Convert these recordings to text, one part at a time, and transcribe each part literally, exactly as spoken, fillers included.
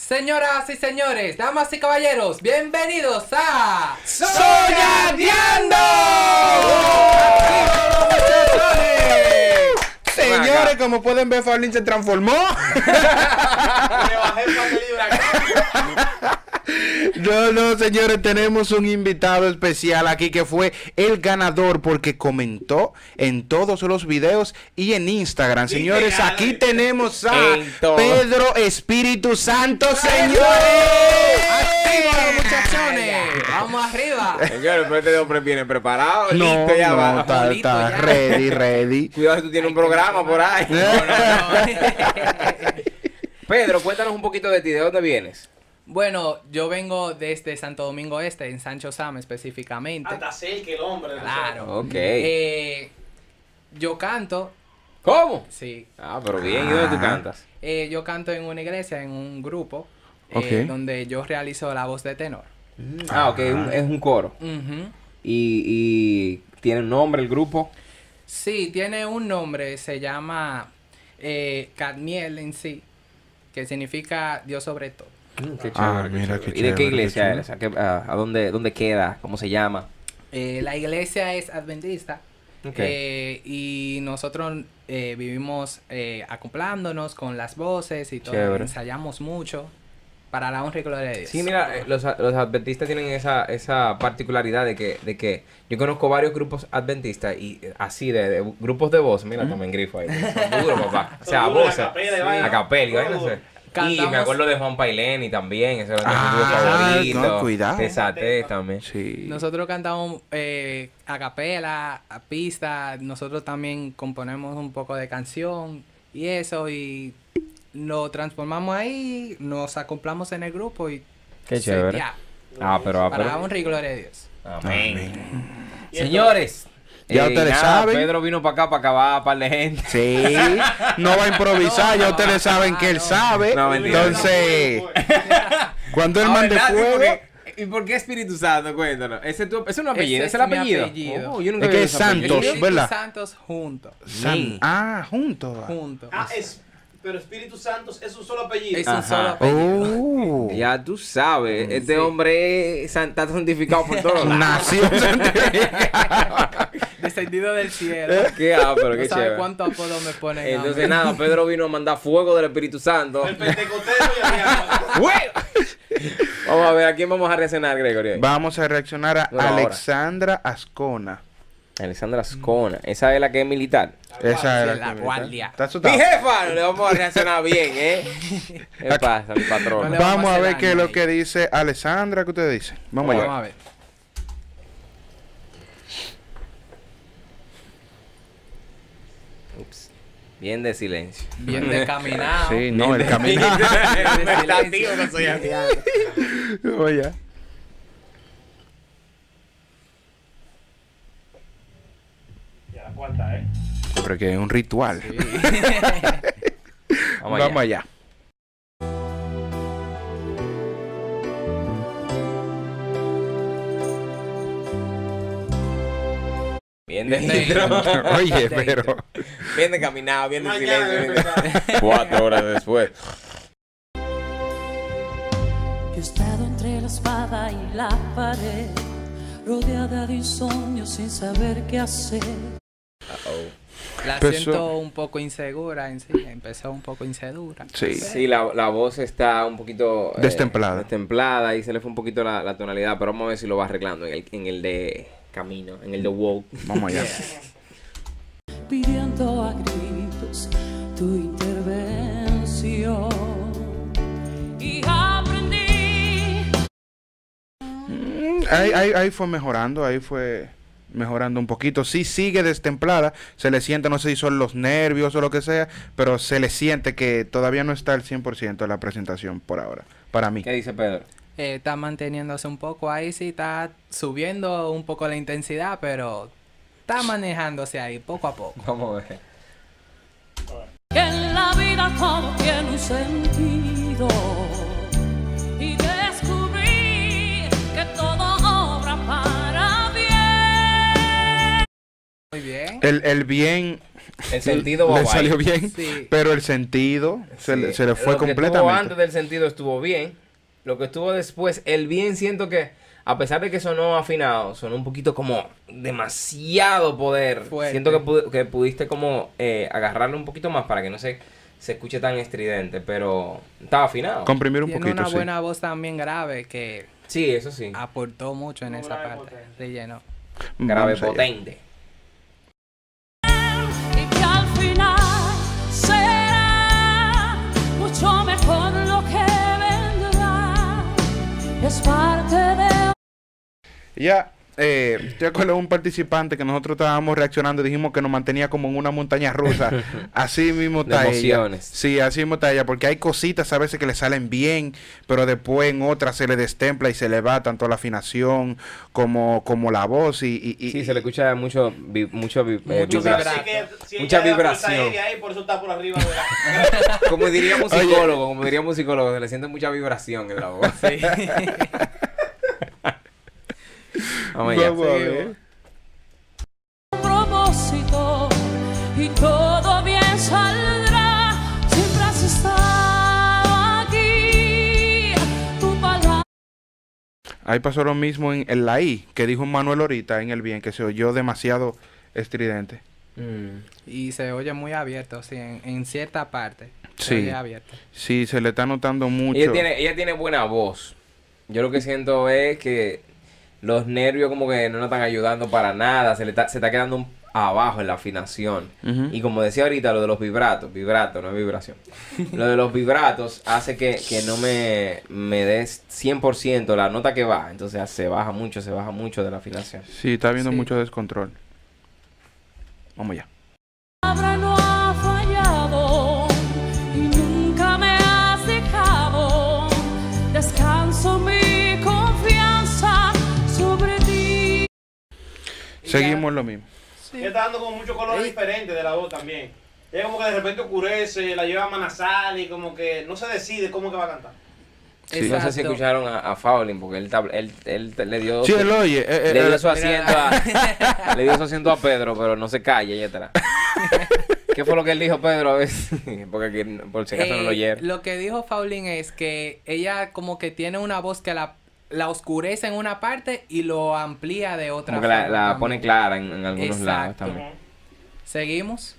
Señoras y señores, damas y caballeros, bienvenidos a ¡Soñadeando! Señores, como pueden ver, Faulín se transformó. No, no, señores, tenemos un invitado especial aquí que fue el ganador porque comentó en todos los videos y en Instagram. Señores, aquí tenemos a Pedro Espíritu Santo, señores. ¡Activa, muchachones! ¡Vamos arriba! Señores, pero este hombre viene preparado, No, listo, ya no, va. está, está ya. ready, ready. Cuidado si tú tienes un programa por ahí. No, no, no. Pedro, cuéntanos un poquito de ti, ¿de dónde vienes? Bueno, yo vengo desde Santo Domingo Este, en Sancho Sama específicamente. Hasta sé que el hombre. Claro. Ok. Eh, yo canto, ¿Cómo? sí. Ah, pero bien, ¿y dónde tú Ajá. cantas? Eh, yo canto en una iglesia, en un grupo, eh, Ok. donde yo realizo la voz de tenor. Ah, ok, un- es un coro. Ujú. Y, y tiene un nombre el grupo. Sí, tiene un nombre, se llama eh, Cadmiel en sí, que significa Dios sobre todo. Mm, qué Ah, chévere, mira, chévere. qué ¿Y de qué chévere, iglesia qué eres? ¿A, qué- a- a dónde, dónde queda? ¿Cómo se llama? Eh, la iglesia es adventista. Ok. Eh, y nosotros eh, vivimos eh, acoplándonos con las voces y todo. Chévere. Ensayamos mucho para la honra y gloria de Dios. Sí, mira, eh, los, los adventistas tienen esa, esa particularidad de que, de que yo conozco varios grupos adventistas y eh, así de, de grupos de voz, mira, también grifo ahí. Son duros, papá. O sea, Son duros, voces. a capela y Sí, vaina. a capela y vaina, Todo. no sé. Y Cantamos- me acuerdo de Juan Paileni también, ese era mi Ah, grupo favorito. no, cuidado. De Saté también. Sí. Nosotros cantamos eh, a capela, a pista, nosotros también componemos un poco de canción y eso, y lo transformamos ahí, nos acoplamos en el grupo y Qué se- chévere. ya, Ah, pero, ah, para pero. la honra y gloria de Dios. Amén. Y Señores. Ya ustedes nada, saben. Pedro vino para acá para acabar a par de gente. Sí, no va a improvisar, No, ya no, ustedes saben no, que él no. sabe. No, mentira. Entonces, cuando él Ah, mande ¿verdad? Sí, fuego, porque- ¿Y por qué Espíritu Santo? Cuéntanos. ¿Ese es, tu, ¿es un apellido? Ese ¿Es el es mi apellido? apellido. Oh, yo nunca Es había que oído es ese apellido. Santos, Espíritu ¿verdad? Santos juntos, San- Sí. ah, juntos. juntos. Ah, es. Pero Espíritu Santo es un solo apellido. Es un Ajá. solo apellido. Oh, Ya tú sabes, este Sí. hombre es san- está santificado por todos lados. nació santificado. Descendido del cielo. Qué ah, pero No qué sabe chévere. cuánto apodo me ponen. a mí. Entonces nada, Pedro vino a mandar fuego del Espíritu Santo. El pentecostero y el diablo. ¡Fuego! Vamos a ver, ¿a quién vamos a reaccionar, Gregorio? Vamos a reaccionar a Bueno, ahora. Alexandra Ascona. Alexandra Ascona, esa es la que es militar. Esa era Sí, la que- guardia. ¿Está Mi asustado? jefa, le vamos a reaccionar bien, ¿eh? ¿Qué pasa, mi patrón? No le Vamos vamos a a hacer ver qué es daño lo ahí. que dice Alexandra. ¿Qué ustedes dicen? Vamos Vamos allá. a ver. Ups. Bien de silencio. Bien descaminado. Sí, no, el camino. Meditativo que soy así. Oye. Ya la cuarta, ¿eh? Porque es un ritual. Vamos Vamos allá. allá. Bien de Bien de intro. Oye, pero. Bien de caminado, bien de Mañana silencio. de empezar. Cuatro horas después. Yo he estado entre la espada y la pared, rodeada de insomnio sin saber qué hacer. La Empezó- siento un poco insegura en sí. Empezó un poco insegura. Sí. Sí, la, la voz está un poquito... eh, Destemplada. Destemplada y se le fue un poquito la, la tonalidad, pero vamos a ver si lo va arreglando en el, en el de camino, en el de wow. Vamos allá. Pidiendo a gritos tu intervención. Y aprendí. Mm, Ahí, ahí, ahí fue mejorando, ahí fue mejorando un poquito. Sí sigue destemplada, se le siente, no sé si son los nervios o lo que sea, pero se le siente que todavía no está al cien por ciento la presentación por ahora, para mí. ¿Qué dice Pedro? Eh, está manteniéndose un poco ahí, sí, está subiendo un poco la intensidad, pero está manejándose ahí poco a poco. Vamos a ver. Que en la vida todo tiene un sentido. Y descubrí que todo obra para bien. Muy bien. El, el bien El sentido va le guay. salió bien, Sí. pero el sentido se, Sí. le, se le fue Lo que estuvo completamente. antes del sentido estuvo bien. Lo que estuvo después, el bien siento que, a pesar de que sonó afinado, sonó un poquito como demasiado poder. Fuerte. Siento que, pu- que pudiste como eh, agarrarlo un poquito más para que no se, se escuche tan estridente, pero estaba afinado. Comprimir un Tiene poquito, una sí. buena voz también grave que Sí, eso sí. aportó mucho en Muy esa grave, parte. potente. Relleno. Grave Vamos allá. potente. y que al final será mucho mejor lo que vendrá. Es parte de Ya, eh, estoy de acuerdo con un participante que nosotros estábamos reaccionando y dijimos que nos mantenía como en una montaña rusa. Así mismo De está emociones. ella. Sí, así mismo está ella, porque hay cositas a veces que le salen bien, pero después en otras se le destempla y se le va tanto la afinación como, como la voz y... y- y- Sí, se le escucha mucho, vi- mucho, vi- eh, Mucho vibra- vibrato. Así que, si Mucha ella da fuerza vibración. aérea ahí, por eso está por arriba de la... Como diría un Oye. psicólogo, como diría un psicólogo, se le siente mucha vibración en la voz. Vamos allá. Vamos a Sí, ver. propósito y todo bien saldrá. Siempre has estado aquí, tu palabra. Ahí pasó lo mismo en, en la I, que dijo Manuel ahorita en el bien, que se oyó demasiado estridente. Mm. Y se oye muy abierto, sí, en, en cierta parte. Se Sí. oye abierto. Sí, se le está notando mucho. Ella tiene, ella tiene buena voz. Yo lo que siento es que los nervios como que no nos están ayudando para nada. Se le está, se está quedando un- abajo en la afinación. Ujú. Y como decía ahorita, lo de los vibratos, vibrato, no es vibración. Lo de los vibratos hace que, que no me, me des cien por ciento la nota que va. Entonces se baja mucho, se baja mucho de la afinación. Sí, está habiendo Sí. mucho descontrol. Vamos ya. palabra no ha fallado y nunca me has dejado. Descanso mi confianza sobre ti. Seguimos lo mismo. Ella está dando como muchos colores diferentes de la voz también. Ella como que de repente oscurece, la lleva a manasal y como que no se decide cómo que va a cantar. Sí. No sé si Exacto. escucharon a, a Faulin porque él, tab- él, él, le dio... Sí, él oye. eh, eh, Le dio eh, su asiento a, le dio su asiento a Pedro, pero no se calla allá atrás. ¿Qué fue lo que él dijo Pedro? A ver, porque aquí, por si acaso no lo Eh, oyeron. lo que dijo Faulín es que ella como que tiene una voz que la, la oscurece en una parte y lo amplía de otra Como que la, forma la también. pone clara en, en algunos Exacto. lados también. Ujú. Seguimos.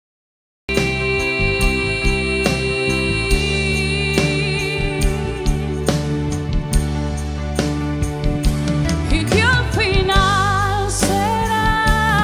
Y que al final será.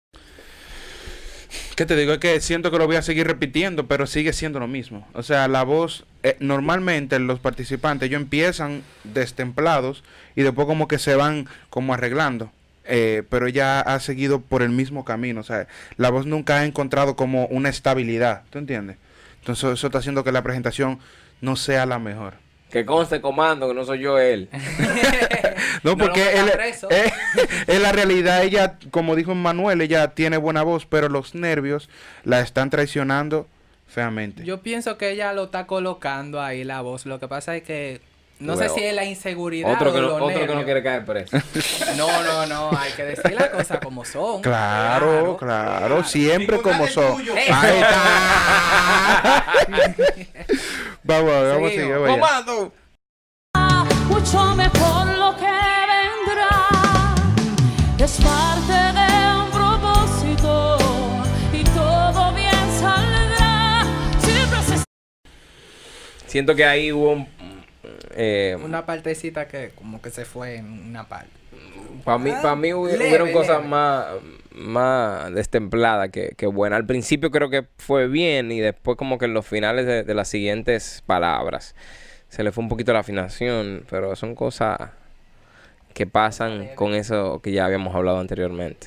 ¿Qué te digo? Es que siento que lo voy a seguir repitiendo, pero sigue siendo lo mismo. O sea, la voz, eh, normalmente los participantes, ellos empiezan destemplados y después como que se van como arreglando. Eh, pero ella ha seguido por el mismo camino. O sea, la voz nunca ha encontrado como una estabilidad. ¿Tú entiendes? Entonces eso está haciendo que la presentación no sea la mejor. Que conste comando, que no soy yo él. No, No porque lo metan él, preso. eh, en la realidad ella, como dijo Manuel, ella tiene buena voz, pero los nervios la están traicionando feamente. Yo pienso que ella lo está colocando ahí la voz. Lo que pasa es que no Bueno, sé si es la inseguridad Otro o que, no, los otro que no nervios. quiere caer preso. No, no, no, hay que decir las cosas como son. Claro, claro, siempre Y con como el son. tuyo. Ahí está. Vamos a ver, vamos a seguir. Seguimos. vaya. ¡Comando! Mucho mejor lo que vendrá. Es parte de un propósito y todo bien saldrá. Siempre se Siento que ahí hubo un... Eh, Una partecita que como que se fue en una parte. para mí, para mí hubi- Leve, hubieron cosas leve. más, más destempladas que, que buenas. Al principio creo que fue bien y después como que en los finales de, de las siguientes palabras se le fue un poquito la afinación, pero son cosas que pasan con eso que ya habíamos hablado anteriormente.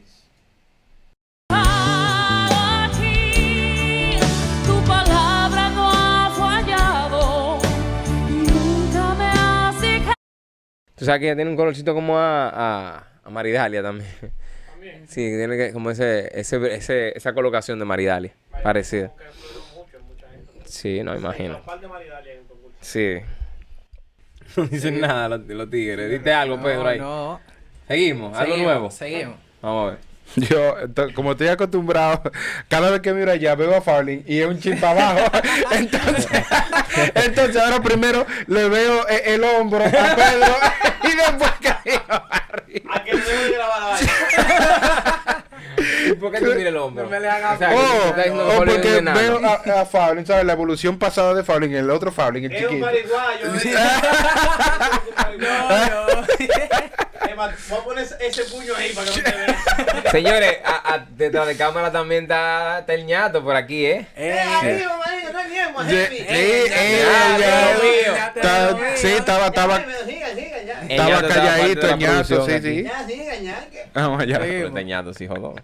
aquí. Tu palabra no ha fallado y nunca me has dejado. Tú sabes que ella tiene un colorcito como a, a, a Maridalia también. También. Sí, tiene que, como ese, ese, ese, esa colocación de Maridalia, parecida. Como que influyó mucho en mucha gente. Sí, no imagino. Un par de maridalia en tu curso. Sí. No dicen nada los, los tigres. Dite algo, Pedro, ahí. No, Seguimos, algo seguimos, nuevo. Seguimos. Vamos a ver. Yo, ento- como estoy acostumbrado, cada vez que miro allá veo a Fowling y es un chip abajo. entonces, entonces ahora primero le veo e- el, hombro a Pedro y después caigo arriba. A que le debo de grabar la vaina. ¿Y por qué tú miras el hombro? No me le hagas- O sea, que Oh, tú estás diciendo oh, Fowling es porque un enano. veo a, a Fowling, ¿sabes? La evolución pasada de Fowling, el otro Fowling, el Es un chiquito. mariguayo. ¿eh? No, no. Es más, voy a poner ese puño ahí para que no te vean. Señores, a- a- detrás de cámara también está, está el ñato por aquí, ¿eh? Eh, arriba, marico, no es niemo, Sí, es sí, heavy. eh, ya, ya, Dios mío. Ya te está- lo veo. sí, estaba, Ya, estaba, me sigan, sigan, ya. El estaba ñato estaba parte calladito, de la el ñato, producción sí, aquí. sí. Ya, sigan, ya. que- Vamos allá. Sí. Pero este ñato sí jodó.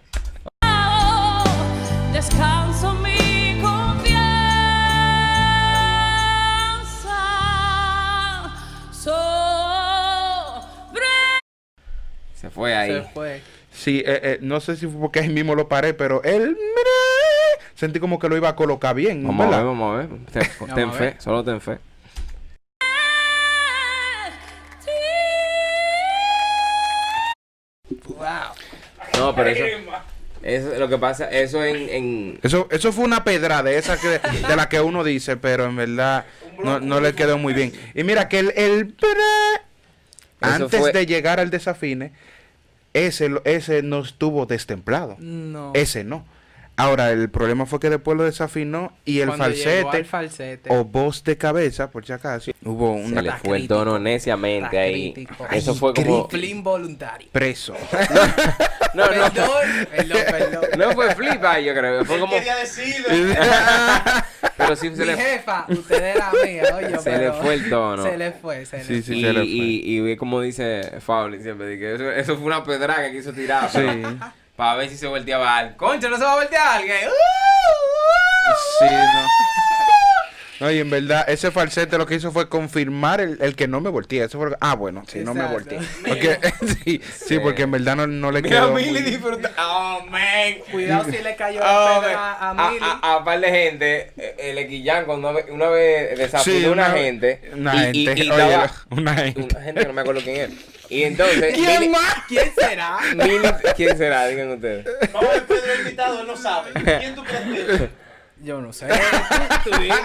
Descanso mi confianza sobre. Se fue ahí. Se fue. Sí, eh, eh, no sé si fue porque ahí mismo lo paré, pero él, mira, sentí como que lo iba a colocar bien, Vamos a ver, ¿verdad? vamos a ver. Ten, Vamos ten a fe, ver. solo ten fe. Wow. No, pero eso, eso lo que pasa, eso en, en Eso, eso fue una pedra de esa que, de la que uno dice, pero en verdad no, no le quedó muy bien. Y mira que el, el antes fue- de llegar al desafine, ese, lo- ese no estuvo destemplado. No. Ese no. Ahora, el problema fue que después lo desafinó y el Cuando llegó falsete al falsete. o voz de cabeza, por si acaso, hubo se una le Está fue el tono crítico. neciamente Está ahí. crítico. Eso Ay, fue como Flip involuntario. preso. no, no, Perdón, perdón, perdón. no fue flip ahí, yo creo. Fue Él como quería decirlo. pero sí se Mi le jefa, usted es la mía, oye, Se le pero- fue el tono. Se le fue, se le Sí, fue. sí, y, se le fue. y, y ve como dice Fowling siempre, de que eso, eso fue una pedrada que quiso tirar. Sí. Para ver si se volteaba al. Concha, no se va a voltear alguien. Sí, no. No, y en verdad, ese falsete lo que hizo fue confirmar el, el que no me volteé. Eso fue lo que- ah, bueno, sí, no me Exacto. volteé. Porque, sí, sí, porque en verdad no, no le Mira, quedó. Milly muy- disfruta. Oh, man. Cuidado si le cayó Oh, el man. pedo a, a a, Milly. a, a par de gente, eh, el Equillán, cuando una vez, una vez desafinó Sí, una, una- gente. una y, y- gente, y oye, estaba- una gente. Una gente que no me acuerdo quién es. Y entonces. ¿Quién Milly- más? ¿Quién será? Milly, ¿quién será? Digan ustedes. Vamos a ver, Pedro invitado, él no sabe. ¿Quién tú crees que es? Yo no sé. Tú dime.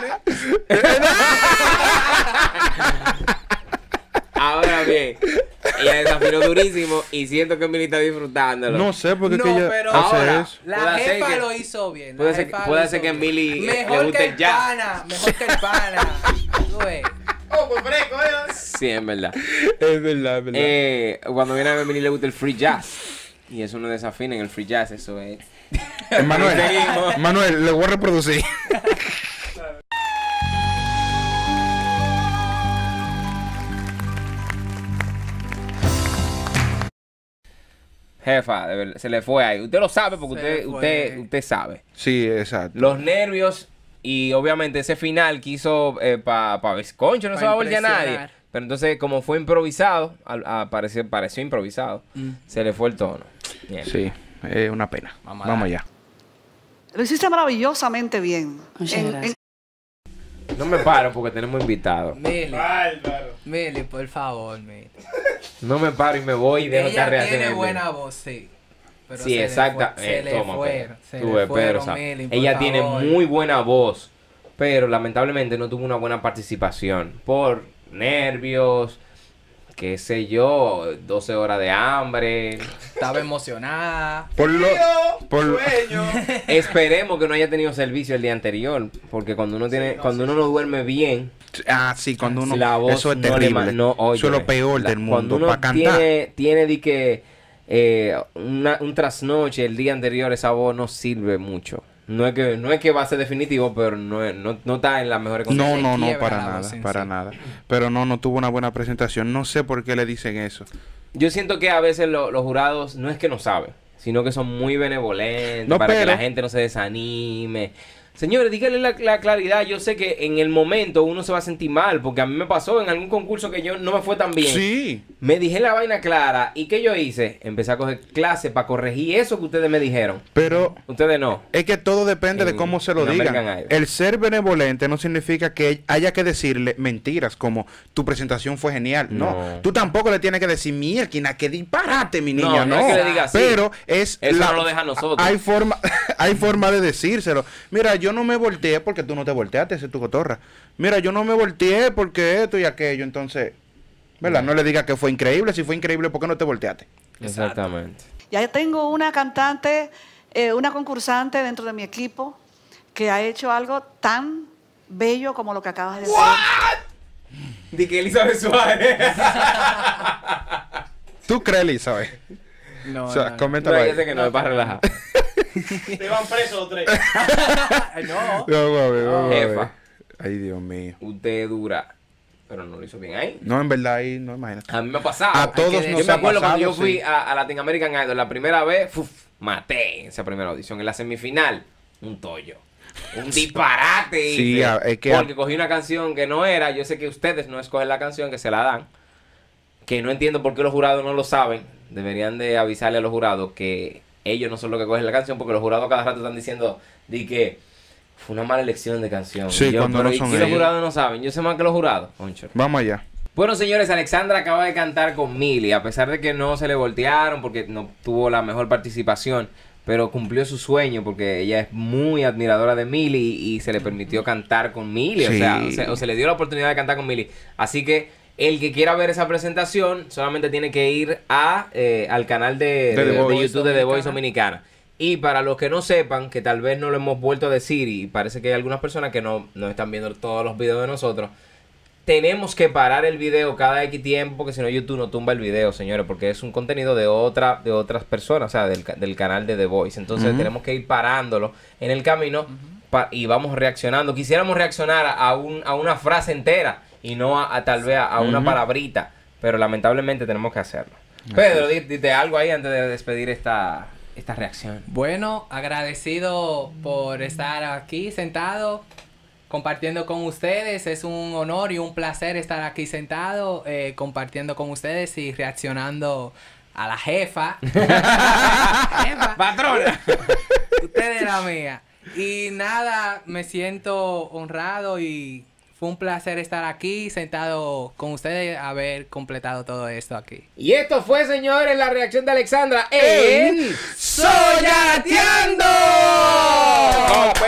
Ahora bien, ella desafinó durísimo y siento que Milly está disfrutándolo. No sé, porque No, es que ella pero hace ahora- eso. La Puede ser jefa que- lo hizo bien. la puede ser- jefa puede lo ser hizo que bien. Milly, eh, le Mejor guste que el el jazz. pana. Mejor que el pana. Tú ves. Oh, pues fresco, ¿eh? Sí, en verdad. Es verdad, es verdad. Eh, cuando viene a ver Milly le gusta el free jazz. Y eso no desafina en el free jazz, eso es. Manuel, seguimos. Manuel, le voy a reproducir. Jefa, de verdad, se le fue ahí. Usted lo sabe porque Se usted, le usted, fue. usted sabe. Sí, exacto. Los nervios y obviamente ese final quiso eh, para pa ver, concho, no Pa se va a voltear a impresionar. nadie. Pero entonces, como fue improvisado, al, a- pareció, pareció improvisado, Mm. se le fue el tono. Bien. Sí, es una pena. Vamos a Vamos darle. allá. Lo hiciste maravillosamente bien. Muchas En- gracias. No me paro porque tenemos invitados. Milly. Bárbaro. Milly, por favor, Milly. No me paro y me voy y dejo esta Ella reacción. tiene en buena voz, sí. Pero Sí, se le exacta. fue- Se eh, le toma, fueron. Pedro. Se Tú le ves, Pedro, fueron, o sea, Milly, por ella tiene favor. muy buena voz, pero lamentablemente no tuvo una buena participación por nervios, qué sé yo, doce horas de hambre. Estaba emocionada. Por lo, por lo- Sueño. Esperemos que no haya tenido servicio el día anterior, porque cuando uno tiene, no, cuando sí, uno no duerme bien, Ah, sí, cuando uno. la voz eso es no le terrible. ma- no, eso es lo óyeme, peor la- del Cuando mundo. uno Para cantar. tiene, tiene de que eh, una- un trasnoche el día anterior, esa voz no sirve mucho. No es que, no es que va a ser definitivo, pero no, es- no, no está en las mejores No, condiciones. no, no, quiebra para la nada, voz en para sí. nada. Pero no, no tuvo una buena presentación. No sé por qué le dicen eso. Yo siento que a veces lo- los jurados no es que no saben, sino que son muy benevolentes No, para que pero- la gente no se desanime. Señores, díganle la, la claridad. Yo sé que en el momento uno se va a sentir mal, porque a mí me pasó en algún concurso que yo no me fue tan bien. Sí. Me dije la vaina clara. ¿Y qué yo hice? Empecé a coger clases para corregir eso que ustedes me dijeron. Pero Ustedes no. es que todo depende En- de cómo se lo en digan. American Idol. El ser benevolente no significa que haya que decirle mentiras como tu presentación fue genial. No. No. Tú tampoco le tienes que decir, mierda, que disparate, mi No, niña. no No, es que le diga así. Pero es Eso no lo deja a nosotros. Hay forma, hay forma de decírselo. Mira, yo no me volteé porque tú no te volteaste, esa es tu cotorra. Mira, yo no me volteé porque esto y aquello. Entonces, ¿verdad? No le digas que fue increíble. Si fue increíble, ¿por qué no te volteaste? Exactamente. Ya tengo una cantante, eh, una concursante dentro de mi equipo que ha hecho algo tan bello como lo que acabas de decir. Di que Elizabeth Suárez. ¿Tú crees, Elizabeth? No, O sea, no, no. coméntalo No, ahí. yo sé que no, es para relajar. Te van presos los tres. No. Vamos a ver, vamos a ver. Jefa. Ay, Dios mío. Usted es dura. Pero no lo hizo bien ahí. No, en verdad, ahí no, imagínate. A mí me ha pasado. A todos Yo nos me ha acuerdo cuando pasado, yo fui sí. a, a Latin American Idol la primera vez, uf, maté en esa primera audición. En la semifinal, un tollo. Un disparate. Sí, hice, a- es que- porque cogí una canción que no era. Yo sé que ustedes no escogen la canción, que se la dan. Que no entiendo por qué los jurados no lo saben. Deberían de avisarle a los jurados que ellos no son los que cogen la canción, porque los jurados cada rato están diciendo di que fue una mala elección de canción. Sí, Y yo, cuando pero no ¿y son si los ellos? jurados no saben? Yo sé más que los jurados, concho. Vamos allá. Bueno, señores, Alexandra acaba de cantar con Milly, a pesar de que no se le voltearon porque no tuvo la mejor participación, pero cumplió su sueño porque ella es muy admiradora de Milly y, y se le permitió cantar con Milly, o, Sí. sea, o, sea, o se le dio la oportunidad de cantar con Milly. Así que el que quiera ver esa presentación solamente tiene que ir a eh, al canal de, De The de- de Voice YouTube de The Voice Dominicana. Dominicana. Y para los que no sepan, que tal vez no lo hemos vuelto a decir y parece que hay algunas personas que no, no están viendo todos los videos de nosotros, tenemos que parar el video cada X tiempo, porque si no YouTube no tumba el video, señores, porque es un contenido de otra de otras personas, o sea, del, ca- del canal de The Voice. Entonces Ujú. tenemos que ir parándolo en el camino pa- y vamos reaccionando. Quisiéramos reaccionar a, a un, a una frase entera y no a, a tal vez a, a una Ujú. palabrita, pero lamentablemente tenemos que hacerlo. Pedro, di- dite algo ahí antes de despedir esta, esta reacción. Bueno, agradecido por estar aquí sentado, compartiendo con ustedes. Es un honor y un placer estar aquí sentado, eh, compartiendo con ustedes y reaccionando a la jefa. Jefa, ¡Patrona! usted es la mía. Y nada, me siento honrado y fue un placer estar aquí sentado con ustedes, haber completado todo esto aquí. Y esto fue, señores, la reacción de Alexandra en... ¡Soyateando! ¡Con